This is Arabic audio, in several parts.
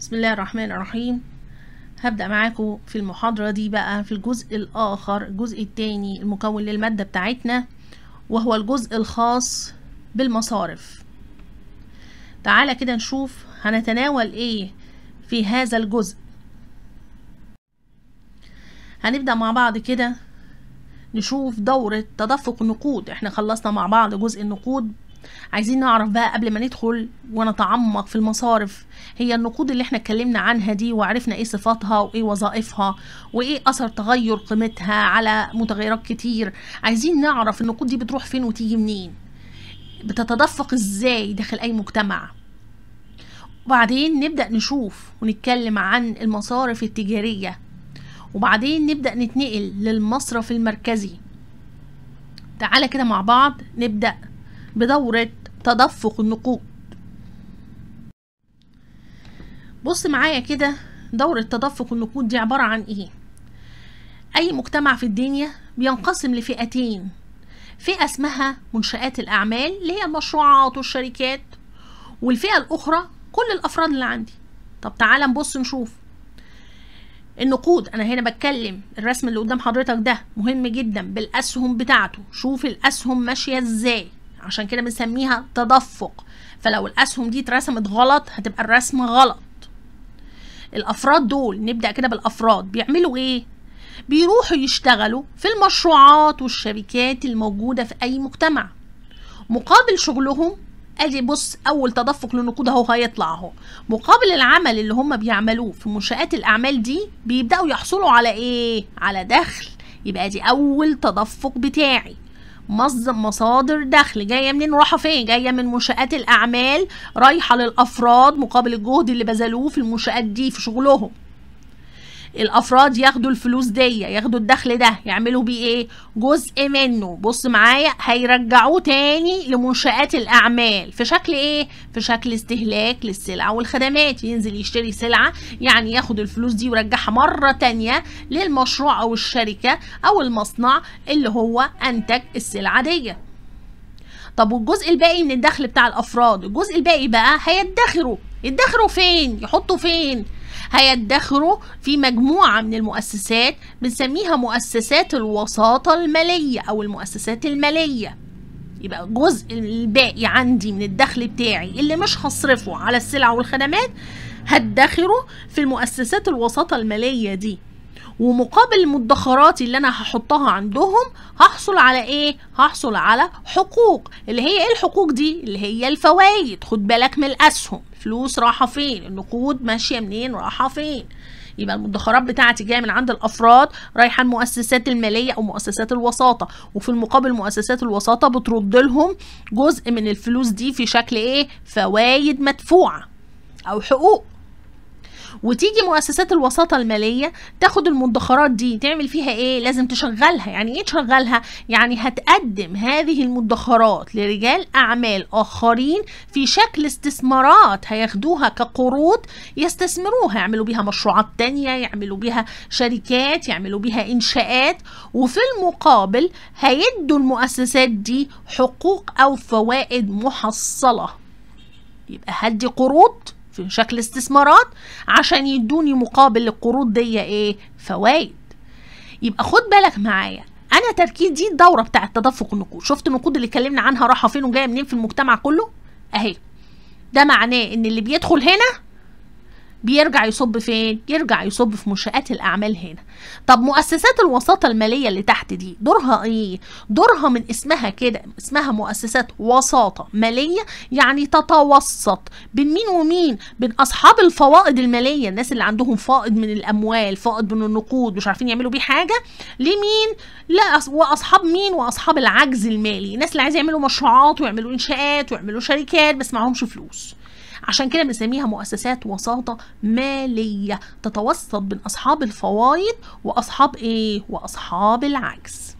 بسم الله الرحمن الرحيم. هبدأ معاكم في المحاضرة دي بقى في الجزء الآخر، الجزء الثاني المكون للمادة بتاعتنا، وهو الجزء الخاص بالمصارف. تعالى كده نشوف هنتناول ايه في هذا الجزء. هنبدأ مع بعض كده نشوف دورة تدفق النقود. احنا خلصنا مع بعض جزء النقود، عايزين نعرف بقى قبل ما ندخل ونتعمق في المصارف، هي النقود اللي احنا اتكلمنا عنها دي وعرفنا ايه صفاتها وايه وظائفها وايه اثر تغير قيمتها على متغيرات كتير. عايزين نعرف النقود دي بتروح فين وتيجي منين، بتتدفق ازاي داخل اي مجتمع. وبعدين نبدأ نشوف ونتكلم عن المصارف التجارية، وبعدين نبدأ نتنقل للمصرف المركزي. تعالى كده مع بعض نبدأ بدورة تدفق النقود. بص معايا كده، دورة تدفق النقود دي عبارة عن ايه؟ اي مجتمع في الدنيا بينقسم لفئتين، فئة اسمها منشآت الاعمال اللي هي المشروعات والشركات، والفئة الاخرى كل الافراد اللي عندي. طب تعالى نبص نشوف النقود. انا هنا بتكلم، الرسم اللي قدام حضرتك ده مهم جدا بالاسهم بتاعته، شوف الاسهم ماشية ازاي، عشان كده بنسميها تدفق. فلو الاسهم دي اترسمت غلط هتبقى الرسم غلط. الافراد دول، نبدأ كده بالافراد، بيعملوا ايه؟ بيروحوا يشتغلوا في المشروعات والشركات الموجودة في اي مجتمع. مقابل شغلهم، ادي بص اول تدفق للنقود اهو هيطلع اهو، مقابل العمل اللي هم بيعملوه في منشآت الاعمال دي بيبدأوا يحصلوا على ايه؟ على دخل. يبقى دي اول تدفق بتاعي، مصادر دخل. جايه منين ورايحه فين؟ جايه من منشآت الاعمال، رايحه للافراد مقابل الجهد اللي بذلوه في المنشآت دي في شغلهم. الافراد ياخدوا الفلوس دي، ياخدوا الدخل ده، يعملوا بيه ايه؟ جزء منه بص معايا هيرجعوه تاني لمنشآت الاعمال في شكل ايه؟ في شكل استهلاك للسلع والخدمات. ينزل يشتري سلعه، يعني ياخد الفلوس دي ويرجعها مره تانيه للمشروع او الشركه او المصنع اللي هو انتج السلعه دي. طب والجزء الباقي من الدخل بتاع الافراد، الجزء الباقي بقى يدخروا فين؟ يحطوا فين؟ هيدخروا في مجموعة من المؤسسات بنسميها مؤسسات الوساطة المالية أو المؤسسات المالية. يبقى الجزء الباقي عندي من الدخل بتاعي اللي مش هصرفه على السلع والخدمات هدخره في المؤسسات الوساطة المالية دي، ومقابل المدخرات اللي انا هحطها عندهم هحصل على ايه؟ هحصل على حقوق. اللي هي ايه الحقوق دي؟ اللي هي الفوائد. خد بالك من الاسهم، فلوس رايحه فين، النقود ماشيه منين رايحه فين. يبقى المدخرات بتاعتي جايه من عند الافراد رايحه المؤسسات الماليه او مؤسسات الوساطه، وفي المقابل مؤسسات الوساطه بترد لهم جزء من الفلوس دي في شكل ايه؟ فوائد مدفوعه او حقوق. وتيجي مؤسسات الوساطة المالية تاخد المدخرات دي تعمل فيها ايه؟ لازم تشغلها. يعني ايه تشغلها؟ يعني هتقدم هذه المدخرات لرجال اعمال اخرين في شكل استثمارات، هياخدوها كقروض يستثمروها، يعملوا بيها مشروعات تانية، يعملوا بيها شركات، يعملوا بيها انشاءات، وفي المقابل هيدوا المؤسسات دي حقوق او فوائد محصلة. يبقى هدي قروض في شكل استثمارات عشان يدوني مقابل القروض دي ايه؟ فوائد. يبقى خد بالك معايا، انا تركيز دي الدوره بتاعه تدفق النقود. شفت النقود اللي اتكلمنا عنها رايحه فين وجايه منين في المجتمع كله اهي. ده معناه ان اللي بيدخل هنا بيرجع يصب فين؟ يرجع يصب في منشآت الأعمال هنا. طب مؤسسات الوساطة المالية اللي تحت دي دورها إيه؟ دورها من اسمها كده، اسمها مؤسسات وساطة مالية، يعني تتوسط بين مين ومين؟ بين أصحاب الفوائد المالية، الناس اللي عندهم فائض من الأموال، فائض من النقود مش عارفين يعملوا بيه حاجة، لمين؟ لا، وأصحاب مين؟ وأصحاب العجز المالي، الناس اللي عايزة يعملوا مشروعات ويعملوا إنشاءات ويعملوا شركات بس معهمش فلوس. عشان كده بنسميها مؤسسات وساطة مالية، تتوسط بين أصحاب الفوائد وأصحاب إيه؟ وأصحاب العجز.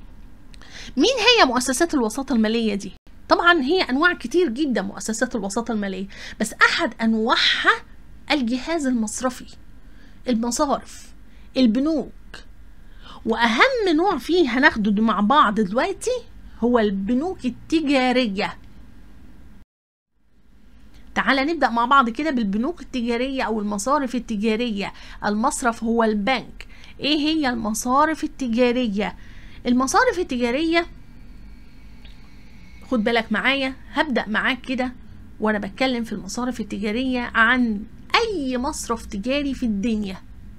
مين هي مؤسسات الوساطة المالية دي؟ طبعا هي أنواع كتير جدا مؤسسات الوساطة المالية، بس أحد أنواعها الجهاز المصرفي، المصارف، البنوك. وأهم نوع فيه هناخده مع بعض دلوقتي هو البنوك التجارية. تعالى نبدأ مع بعض كده بالبنوك التجارية أو المصارف التجارية. المصرف هو البنك. إيه هي المصارف التجارية؟ المصارف التجارية، خد بالك معايا، هبدأ معاك كده وأنا بتكلم في المصارف التجارية عن أي مصرف تجاري في الدنيا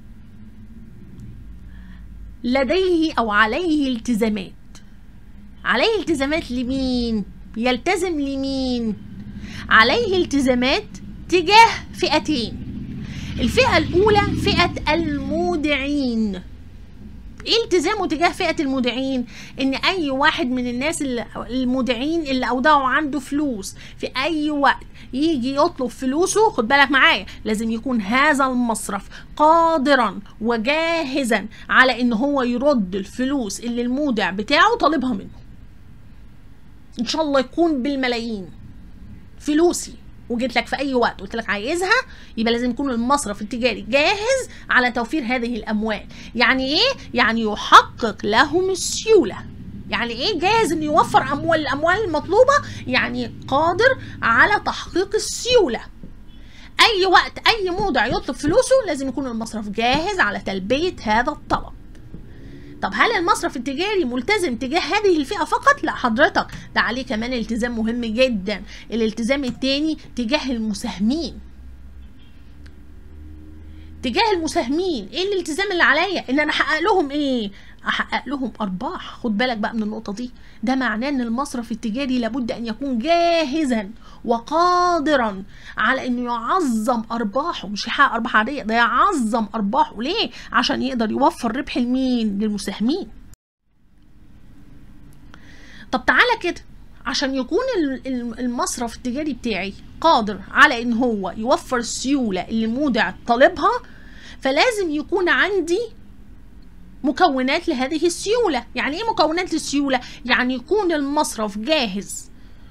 لديه أو عليه التزامات. عليه التزامات لمين؟ يلتزم لمين؟ عليه التزامات تجاه فئتين. الفئة الأولى فئة المودعين. ايه التزامه تجاه فئة المودعين؟ ان اي واحد من الناس المودعين اللي اودعوا عنده فلوس في اي وقت يجي يطلب فلوسه، خد بالك معايا، لازم يكون هذا المصرف قادرا وجاهزا على ان هو يرد الفلوس اللي المودع بتاعه طالبها منه. ان شاء الله يكون بالملايين فلوسي وجيت لك في اي وقت قلت لك عايزها، يبقى لازم يكون المصرف التجاري جاهز على توفير هذه الاموال. يعني ايه؟ يعني يحقق لهم السيوله. يعني ايه جاهز انه يوفر الاموال المطلوبه؟ يعني قادر على تحقيق السيوله. اي وقت اي مودع يطلب فلوسه لازم يكون المصرف جاهز على تلبيه هذا الطلب. طب هل المصرف التجاري ملتزم تجاه هذه الفئة فقط؟ لا حضرتك، ده عليه كمان التزام مهم جدا. الالتزام التاني تجاه المساهمين. تجاه المساهمين ايه الالتزام اللي عليا؟ ان انا احقق لهم ايه؟ احقق لهم ارباح. خد بالك بقى من النقطة دي. ده معناه ان المصرف التجاري لابد ان يكون جاهزا وقادرا على انه يعظم ارباحه، مش يحقق ارباح عادية، ده يعظم ارباحه. ليه؟ عشان يقدر يوفر ربح لمين؟ للمساهمين. طب تعالى كده، عشان يكون المصرف التجاري بتاعي قادر على ان هو يوفر السيولة اللي المودع طالبها، فلازم يكون عندي مكونات لهذه السيولة. يعني ايه مكونات للسيولة؟ يعني يكون المصرف جاهز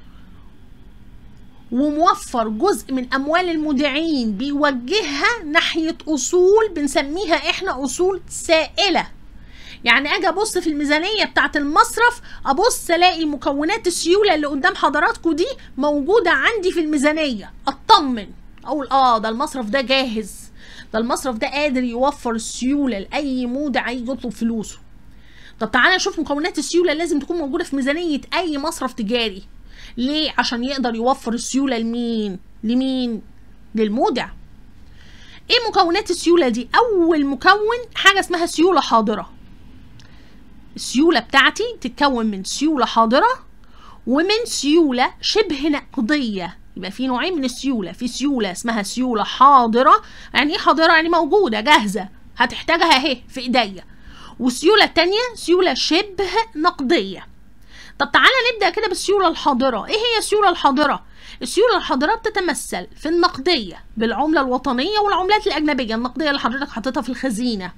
وموفر جزء من اموال المودعين بيوجهها ناحية اصول بنسميها احنا اصول سائلة. يعني اجي ابص في الميزانية بتاعت المصرف، ابص الاقي مكونات السيولة اللي قدام حضراتكم دي موجودة عندي في الميزانية، اطمن اقول ده المصرف ده جاهز، ده المصرف ده قادر يوفر السيولة لأي مودع يجي يطلب فلوسه. طب تعالى نشوف مكونات السيولة لازم تكون موجودة في ميزانية أي مصرف تجاري. ليه؟ عشان يقدر يوفر السيولة لمين؟ للمودع. ايه مكونات السيولة دي؟ أول مكون حاجة اسمها سيولة حاضرة. السيولة بتاعتي تتكون من سيولة حاضرة ومن سيولة شبه نقدية. يبقى في نوعين من السيولة، في سيولة اسمها سيولة حاضرة. يعني ايه حاضرة؟ يعني موجودة جاهزة هتحتاجها اهي في ايديا. والسيولة التانية سيولة شبه نقدية. طب تعالى نبدأ كده بالسيولة الحاضرة. ايه هي السيولة الحاضرة؟ السيولة الحاضرة بتتمثل في النقدية بالعملة الوطنية والعملات الأجنبية. النقدية اللي حضرتك حاططها في الخزينة،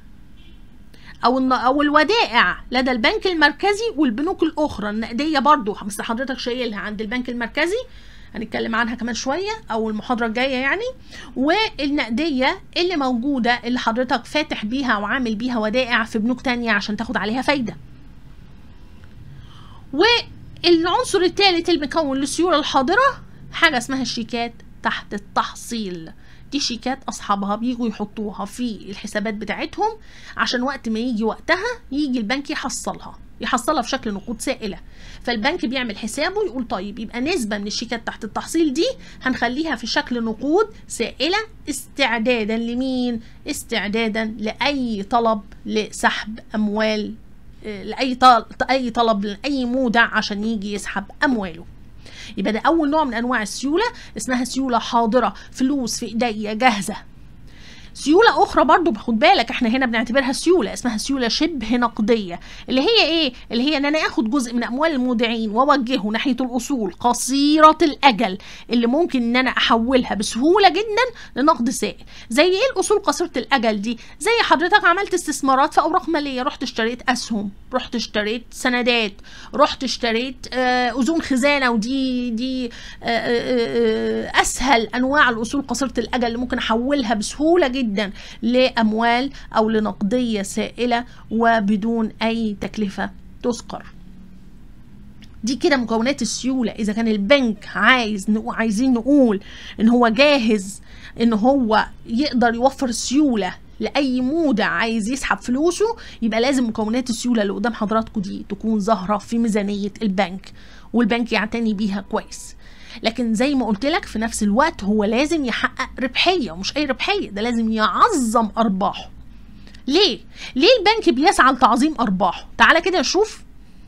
أو الودائع لدى البنك المركزي والبنوك الأخرى. النقدية برضو بس حضرتك شايلها عند البنك المركزي، هنتكلم عنها كمان شوية أو المحاضرة الجاية يعني. والنقدية اللي موجودة اللي حضرتك فاتح بيها وعامل بيها ودائع في بنوك تانية عشان تاخد عليها فايدة. والعنصر الثالث المكون للسيولة الحاضرة حاجة اسمها الشيكات تحت التحصيل. دي شيكات أصحابها بيجوا يحطوها في الحسابات بتاعتهم عشان وقت ما يجي وقتها يجي البنك يحصلها في شكل نقود سائلة. فالبنك بيعمل حسابه يقول طيب يبقى نسبة من الشيكات تحت التحصيل دي هنخليها في شكل نقود سائلة استعدادا لمين؟ استعدادا لأي طلب لسحب أموال، لأي طلب لأي مودع عشان يجي يسحب أمواله. يبقى ده أول نوع من أنواع السيولة اسمها سيولة حاضرة، فلوس في إيديا جاهزة. سيولة أخرى برضو خد بالك احنا هنا بنعتبرها سيولة اسمها سيولة شبه نقدية، اللي هي ايه؟ اللي هي ان انا اخد جزء من اموال المودعين واوجهه ناحية الاصول قصيرة الاجل اللي ممكن ان انا احولها بسهولة جدا لنقد سائل. زي ايه الاصول قصيرة الاجل دي؟ زي حضرتك عملت استثمارات في اوراق مالية، رحت اشتريت اسهم، رحت اشتريت سندات، رحت اشتريت اذون خزانة، ودي اسهل انواع الاصول قصيرة الاجل اللي ممكن احولها بسهولة جدا لأموال أو لنقدية سائلة وبدون أي تكلفة تذكر. دي كده مكونات السيولة. إذا كان البنك عايزين نقول إن هو جاهز إن هو يقدر يوفر السيولة لأي مودع عايز يسحب فلوسه، يبقى لازم مكونات السيولة اللي قدام حضراتكم دي تكون ظاهرة في ميزانية البنك، والبنك يعتني بيها كويس. لكن زي ما قلت لك في نفس الوقت هو لازم يحقق ربحية، ومش أي ربحية، ده لازم يعظم أرباحه. ليه البنك بيسعى لتعظيم أرباحه؟ تعالى كده نشوف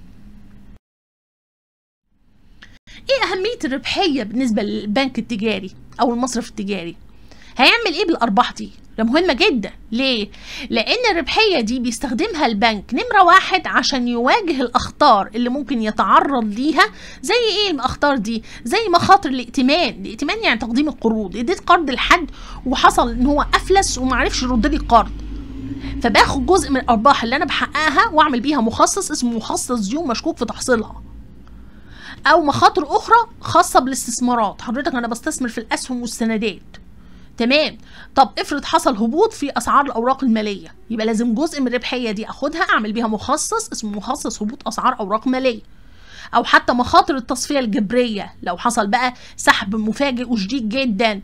ايه أهمية الربحية بالنسبة للبنك التجاري أو المصرف التجاري. هيعمل ايه بالأرباح دي؟ ده مهمة جدا. ليه؟ لأن الربحية دي بيستخدمها البنك نمرة واحد عشان يواجه الأخطار اللي ممكن يتعرض ليها. زي ايه الأخطار دي؟ زي مخاطر الائتمان يعني تقديم القروض. اديت قرض لحد وحصل ان هو أفلس ومعرفش يرد لي القرض، فباخد جزء من الأرباح اللي أنا بحققها وأعمل بيها مخصص اسمه مخصص ديون مشكوك في تحصيلها. أو مخاطر أخرى خاصة بالاستثمارات. حضرتك أنا بستثمر في الأسهم والسندات، تمام. طب افرض حصل هبوط في اسعار الاوراق الماليه، يبقى لازم جزء من الربحيه دي اخدها اعمل بيها مخصص اسمه مخصص هبوط اسعار اوراق ماليه. او حتى مخاطر التصفيه الجبريه، لو حصل بقى سحب مفاجئ وشديد جدا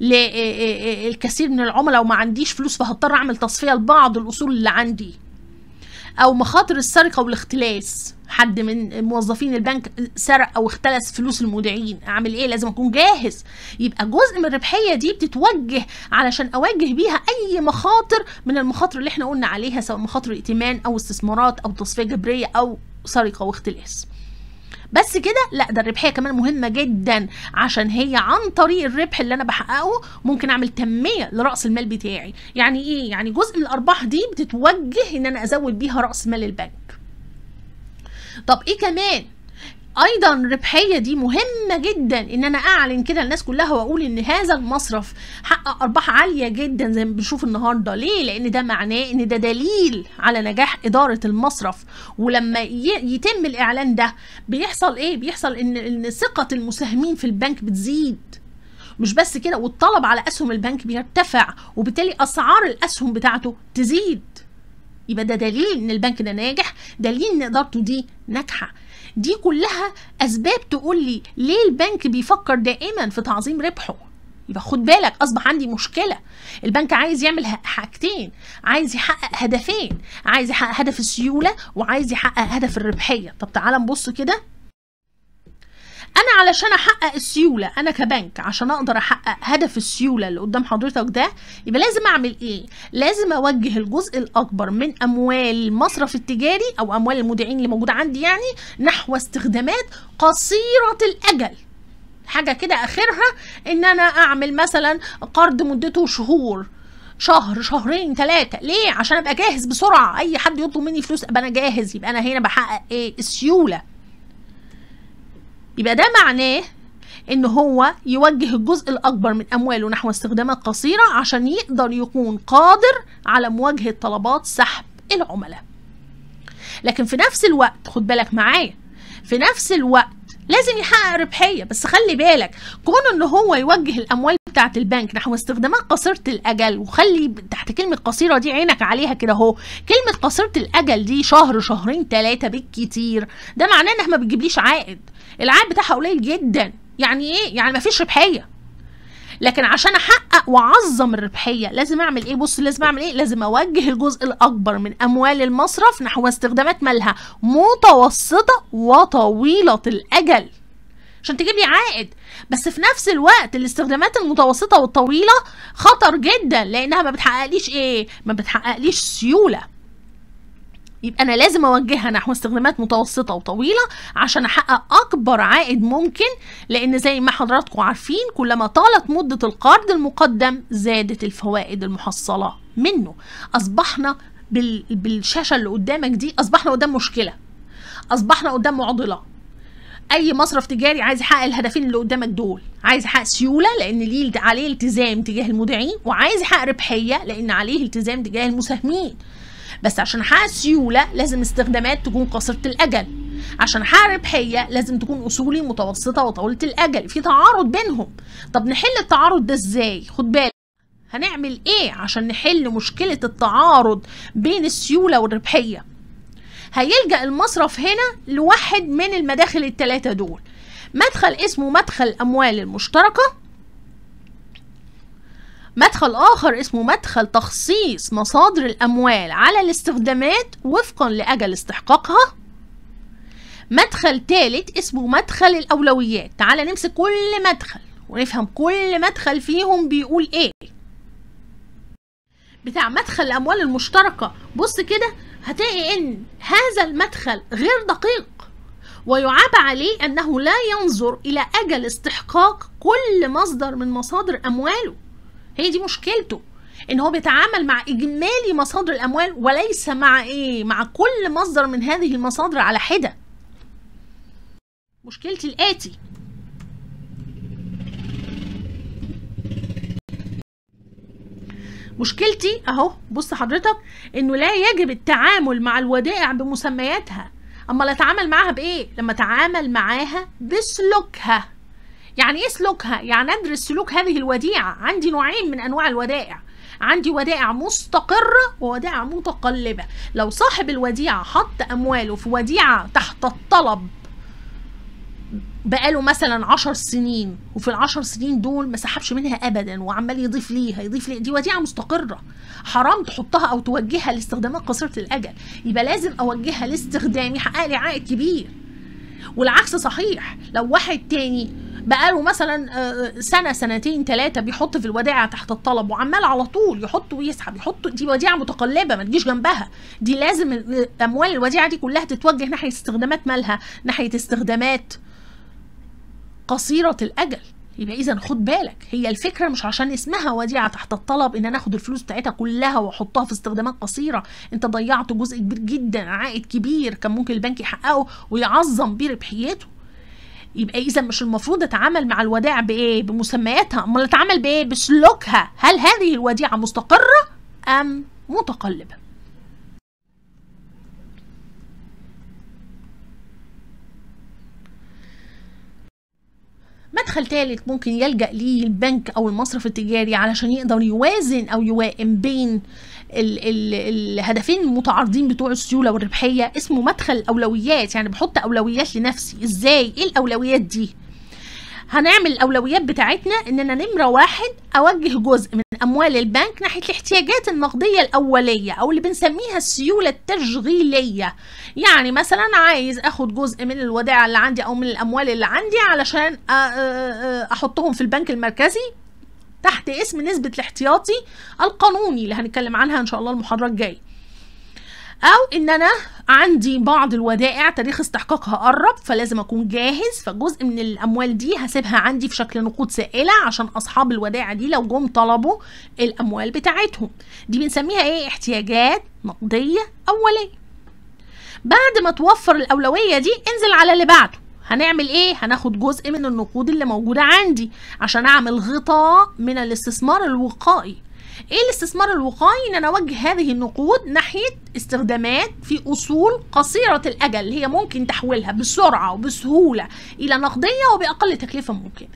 للكثير من العملاء وما عنديش فلوس فهضطر اعمل تصفيه لبعض الاصول اللي عندي. او مخاطر السرقه والاختلاس، حد من موظفين البنك سرق او اختلس فلوس المودعين، اعمل ايه؟ لازم اكون جاهز. يبقى جزء من الربحيه دي بتتوجه علشان اواجه بيها اي مخاطر من المخاطر اللي احنا قلنا عليها، سواء مخاطر ائتمان او استثمارات او تصفيه جبريه او سرقه واختلاس. بس كده لا، ده الربحيه كمان مهمه جدا، عشان هي عن طريق الربح اللي انا بحققه ممكن اعمل تنميه لراس المال بتاعي. يعني ايه؟ يعني جزء من الارباح دي بتتوجه ان انا ازود بيها راس مال البنك. طب ايه كمان؟ ايضا الربحيه دي مهمه جدا ان انا اعلن كده للناس كلها واقول ان هذا المصرف حقق ارباح عاليه جدا زي ما بنشوف النهارده. ليه؟ لان ده معناه ان ده دليل على نجاح اداره المصرف. ولما يتم الاعلان ده بيحصل ايه؟ بيحصل ان ثقه المساهمين في البنك بتزيد. مش بس كده، والطلب على اسهم البنك بيرتفع، وبالتالي اسعار الاسهم بتاعته تزيد. يبقى ده دليل ان البنك ده ناجح، دليل ان ادارته دي ناجحه. دي كلها اسباب تقول لي ليه البنك بيفكر دائما في تعظيم ربحه. يبقى خد بالك، اصبح عندي مشكله. البنك عايز يعمل حاجتين، عايز يحقق هدفين، عايز يحقق هدف السيوله وعايز يحقق هدف الربحيه. طب تعال نبص كده. انا علشان احقق السيوله، انا كبنك عشان اقدر احقق هدف السيوله اللي قدام حضرتك ده، يبقى لازم اعمل ايه؟ لازم اوجه الجزء الاكبر من اموال المصرف التجاري او اموال المودعين اللي موجوده عندي يعني نحو استخدامات قصيره الاجل. حاجه كده اخرها ان انا اعمل مثلا قرض مدته شهور، شهر، شهرين، 3. ليه؟ عشان ابقى جاهز بسرعه، اي حد يطلب مني فلوس ابقى انا جاهز. يبقى انا هنا بحقق ايه؟ السيوله. يبقى ده معناه ان هو يوجه الجزء الاكبر من امواله نحو استخدامات قصيره عشان يقدر يكون قادر على مواجهه طلبات سحب العملاء. لكن في نفس الوقت خد بالك معايا، في نفس الوقت لازم يحقق ربحيه. بس خلي بالك، كونه ان هو يوجه الاموال بتاعه البنك نحو استخدامات قصيره الاجل، وخلي تحت كلمه قصيره دي عينك عليها كده اهو، كلمه قصيره الاجل دي شهر، شهرين، 3 بالكتير، ده معناه انها ما بتجيبليش عائد، العائد بتاعها قليل جدا. يعني ايه؟ يعني ما فيش ربحيه. لكن عشان احقق واعظم الربحيه لازم اعمل ايه؟ بص، لازم اعمل ايه؟ لازم اوجه الجزء الاكبر من اموال المصرف نحو استخدامات مالها متوسطه وطويله الاجل عشان تجيب لي عائد. بس في نفس الوقت الاستخدامات المتوسطه والطويله خطر جدا، لانها ما بتحققليش ايه؟ ما بتحققليش سيوله. يبقى انا لازم اوجهها نحو استخدامات متوسطه وطويله عشان احقق اكبر عائد ممكن. لان زي ما حضراتكم عارفين، كلما طالت مده القرض المقدم زادت الفوائد المحصله منه. اصبحنا بالشاشه اللي قدامك دي، اصبحنا قدام مشكله، اصبحنا قدام معضله. اي مصرف تجاري عايز يحقق الهدفين اللي قدامك دول، عايز يحقق سيوله لان ليه عليه التزام تجاه المودعين، وعايز يحقق ربحيه لان عليه التزام تجاه المساهمين. بس عشان احقق سيوله لازم استخدامات تكون قصيره الاجل، عشان احقق ربحيه لازم تكون اصولي متوسطه وطويله الاجل. في تعارض بينهم. طب نحل التعارض ده ازاي؟ خد بالك، هنعمل ايه عشان نحل مشكله التعارض بين السيوله والربحيه؟ هيلجأ المصرف هنا لواحد من المداخل الثلاثة دول. مدخل اسمه مدخل الأموال المشتركة، مدخل آخر اسمه مدخل تخصيص مصادر الأموال على الاستخدامات وفقا لأجل استحقاقها، مدخل ثالث اسمه مدخل الأولويات. تعالى نمسك كل مدخل ونفهم كل مدخل فيهم بيقول ايه. بتاع مدخل الأموال المشتركة، بص كده هتلاقي ان هذا المدخل غير دقيق، ويعاب عليه أنه لا ينظر إلى أجل استحقاق كل مصدر من مصادر أمواله. هي دي مشكلته، إن هو بيتعامل مع إجمالي مصادر الأموال وليس مع مع كل مصدر من هذه المصادر على حدة. مشكلتي الآتي: مشكلتي أهو، بص حضرتك، إنه لا يجب التعامل مع الودائع بمسمياتها. أما أتعامل معاها بإيه؟ لما أتعامل معاها بسلوكها. يعني إيه سلوكها؟ يعني أدرس سلوك هذه الوديعة. عندي نوعين من أنواع الودائع، عندي ودائع مستقرة وودائع متقلبة. لو صاحب الوديعة حط أمواله في وديعة تحت الطلب بقاله مثلا 10 سنين، وفي ال10 سنين دول ما سحبش منها ابدا وعمال يضيف ليها، دي وديعه مستقره، حرام تحطها او توجهها لاستخدامات قصيره الاجل. يبقى لازم اوجهها لاستخدام يحقق لي عائد كبير. والعكس صحيح، لو واحد تاني بقاله مثلا سنه سنتين ثلاثه بيحط في الودائع تحت الطلب وعمال على طول يحط ويسحب يحط، دي وديعه متقلبه ما تجيش جنبها. دي لازم اموال الوديعه دي كلها تتوجه ناحيه استخدامات مالها، ناحيه استخدامات قصيرة الأجل. يبقى إذا خد بالك، هي الفكرة مش عشان اسمها وديعة تحت الطلب إن أنا آخد الفلوس بتاعتها كلها وأحطها في استخدامات قصيرة. أنت ضيعت جزء كبير جدا، عائد كبير كان ممكن البنك يحققه ويعظم بيه ربحيته. يبقى إذا مش المفروض أتعامل مع الودائع بإيه؟ بمسمياتها، أمال أتعامل بإيه؟ بسلوكها. هل هذه الوديعة مستقرة أم متقلبة؟ مدخل ثالث ممكن يلجأ ليه البنك أو المصرف التجاري علشان يقدر يوازن أو يوائم بين الهدفين المتعارضين بتوع السيولة والربحية، اسمه مدخل الأولويات. يعني بحط أولويات لنفسي. إزاي؟ إيه الأولويات دي؟ هنعمل الأولويات بتاعتنا إننا نمرة واحد أوجه جزء من أموال البنك ناحية الاحتياجات النقدية الأولية أو اللي بنسميها السيولة التشغيلية. يعني مثلا عايز أخد جزء من الودائع اللي عندي أو من الأموال اللي عندي علشان أحطهم في البنك المركزي تحت اسم نسبة الاحتياطي القانوني اللي هنتكلم عنها إن شاء الله المحاضرة الجاية. أو إن أنا عندي بعض الودائع تاريخ استحقاقها قرب فلازم أكون جاهز، فجزء من الأموال دي هسيبها عندي في شكل نقود سائلة عشان أصحاب الودائع دي لو جم طلبوا الأموال بتاعتهم. دي بنسميها إيه؟ احتياجات نقدية أولية. بعد ما توفر الأولوية دي انزل على اللي بعده. هنعمل ايه؟ هناخد جزء من النقود اللي موجودة عندي عشان اعمل غطاء من الاستثمار الوقائي. ايه الاستثمار الوقائي؟ ان انا اوجه هذه النقود ناحية استخدامات في اصول قصيرة الاجل اللي هي ممكن تحويلها بسرعة وبسهولة الى نقدية وباقل تكلفة ممكنة.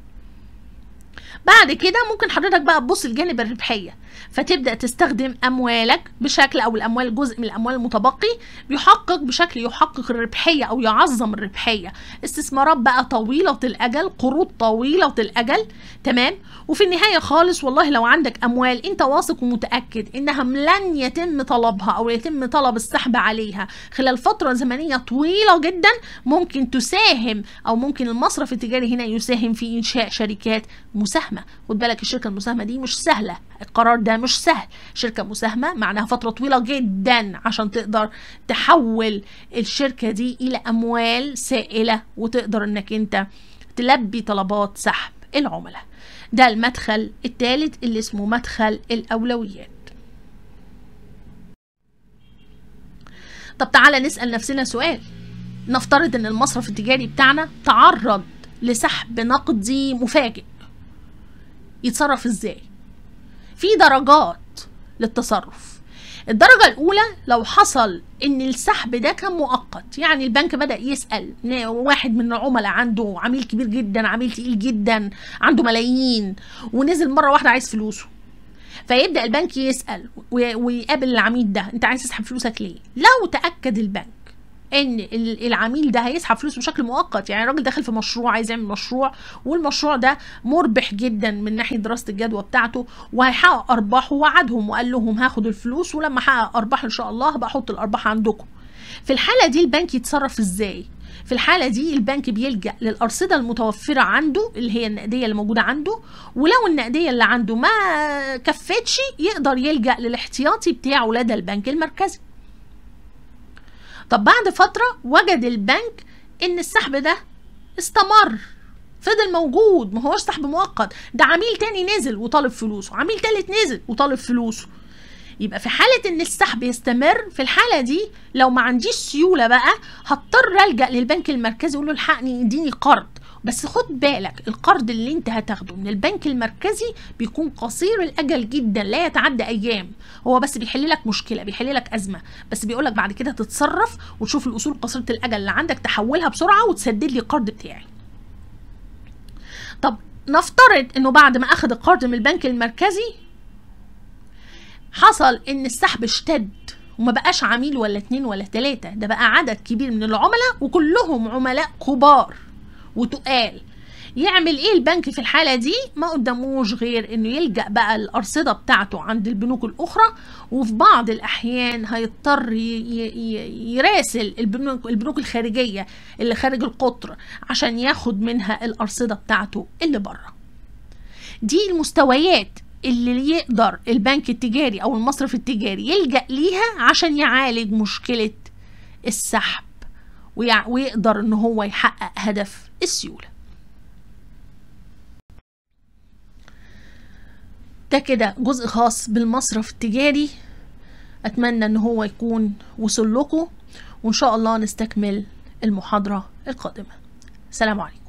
بعد كده ممكن حضرتك بقى تبص الجانب الربحية، فتبدأ تستخدم أموالك بشكل أو الأموال جزء من الأموال المتبقي بشكل يحقق الربحية أو يعظم الربحية. استثمارات بقى طويلة الأجل، قروض طويلة الأجل، تمام. وفي النهاية خالص والله لو عندك أموال أنت واثق ومتأكد إنها لن يتم طلبها أو يتم طلب السحب عليها خلال فترة زمنية طويلة جدا، ممكن تساهم أو ممكن المصرف التجاري هنا يساهم في إنشاء شركات مساهمة. خد بالك الشركة المساهمة دي مش سهلة، القرار ده مش سهل. شركة مساهمة معناها فترة طويلة جدا عشان تقدر تحول الشركة دي إلى أموال سائلة وتقدر إنك أنت تلبي طلبات سحب العملاء. ده المدخل الثالث اللي اسمه مدخل الأولويات. طب تعالى نسأل نفسنا سؤال. نفترض إن المصرف التجاري بتاعنا تعرض لسحب نقدي مفاجئ، يتصرف إزاي؟ في درجات للتصرف. الدرجة الأولى لو حصل إن السحب ده كان مؤقت، يعني البنك بدأ يسأل واحد من العملاء عنده عميل كبير جدا، عميل تقيل جدا، عنده ملايين، ونزل مرة واحدة عايز فلوسه. فيبدأ البنك يسأل ويقابل العميل ده، انت عايز تسحب فلوسك ليه؟ لو تأكد البنك ان العميل ده هيسحب فلوسه بشكل مؤقت، يعني الراجل داخل في مشروع، عايز يعمل مشروع والمشروع ده مربح جدا من ناحيه دراسه الجدوى بتاعته وهيحقق ارباح، ووعدهم وقال لهم هاخد الفلوس ولما احقق ارباح ان شاء الله هبقى احط الارباح عندكم. في الحاله دي البنك يتصرف ازاي؟ في الحاله دي البنك بيلجأ للارصده المتوفره عنده اللي هي النقديه اللي موجوده عنده، ولو النقديه اللي عنده ما كفتش يقدر يلجأ للاحتياطي بتاعه لدى البنك المركزي. طب بعد فترة وجد البنك ان السحب ده استمر، فضل موجود، ما هوش سحب مؤقت، ده عميل تاني نزل وطالب فلوسه، عميل تالت نزل وطالب فلوسه. يبقى في حالة ان السحب يستمر، في الحالة دي لو ما عنديش سيولة بقى هضطر ألجأ للبنك المركزي اقول له الحقني اديني قرض، بس خد بالك القرض اللي انت هتاخده من البنك المركزي بيكون قصير الاجل جدا، لا يتعدى ايام، هو بس بيحل لك مشكله، بيحل لك ازمه، بس بيقول لك بعد كده تتصرف وتشوف الاصول قصيره الاجل اللي عندك تحولها بسرعه وتسدد لي القرض بتاعي. طب نفترض انه بعد ما اخذ القرض من البنك المركزي حصل ان السحب اشتد وما بقاش عميل ولا 2 ولا 3، ده بقى عدد كبير من العملاء وكلهم عملاء كبار وتقال. يعمل ايه البنك في الحالة دي؟ ما قداموش غير انه يلجأ بقى الارصدة بتاعته عند البنوك الاخرى، وفي بعض الاحيان هيضطر يراسل البنوك الخارجية اللي خارج القطر عشان ياخد منها الارصدة بتاعته اللي بره. دي المستويات اللي يقدر البنك التجاري او المصرف التجاري يلجأ ليها عشان يعالج مشكلة السحب ويقدر ان هو يحقق هدف السيولة. ده كده جزء خاص بالمصرف التجاري، اتمنى ان هو يكون وصل لكم، وان شاء الله نستكمل المحاضرة القادمة. سلام عليكم.